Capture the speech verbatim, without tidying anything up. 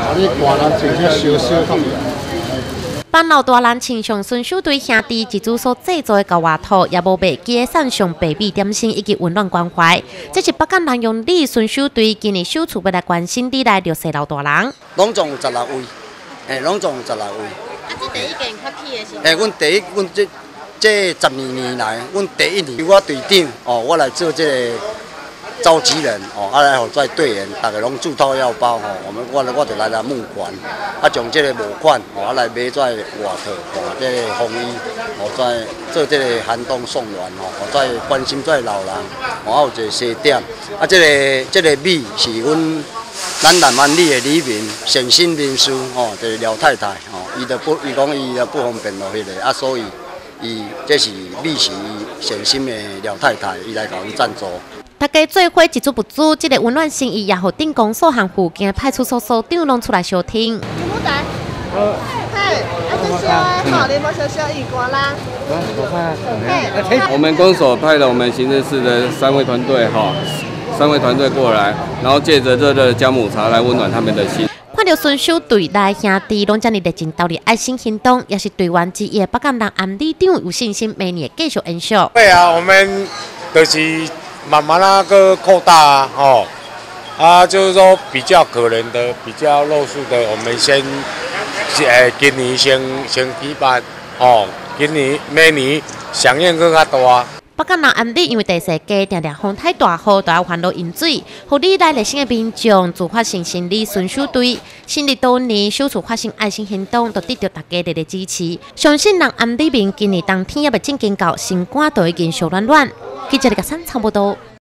啊，你大人穿些小小较。 帮老大人亲上顺手对兄弟自主所制作的高瓦土，也无袂记送上白米点心以及温暖关怀。这是北港人用李顺手对今年首次要来关心你来六岁老大人。 拢总有十六位，诶，拢总有十六位。 啊，这第一件发起的是？ 诶，阮第一，阮这这十二年来，阮第一年我队长哦，我来做这个召集人哦，啊来互在队员，大家拢自掏腰包吼，我们我我就来来募款，啊将这个募款哦，啊来买在外头哦，这个风衣哦，在做这个寒冬送暖哦，哦在关心在老人，哦还有一个西点，啊这个这个米是阮咱南湾里的里民善心人士哦，就是廖太太哦，伊就不伊讲伊也不方便落去个，啊所以伊这是米是善心的廖太太，伊来甲阮赞助。 大家做伙一组不足，这个温暖心意也互顶公所和附近的派出所所长拢出来收听。 好，嘿，啊这些吼，你无小小一瓜啦。 我们公所派了我们行政室的三位团队哈，三位团队过来，然后借着热热的姜母茶来温暖他们的心。 看到顺手对来兄弟拢这么热情投入爱心行动，也是队员之一的北港人安里长有信心，明年继续延续。 对啊，我们就是慢慢那个扩大啊，哦，啊，就是说比较可怜的、比较弱势的，我们先，诶，今年先先举办，哦，今年明年响应更较大。 北港人安里因为第四季常常风太大雨，都要烦恼饮水，互你来热心的民众自发性心理顺手队，新历多年首次发生爱心行动，都得到大家热烈支持。相信人安里民今年冬天也要正经到心肝都已经烧暖暖。记者李家山差不多。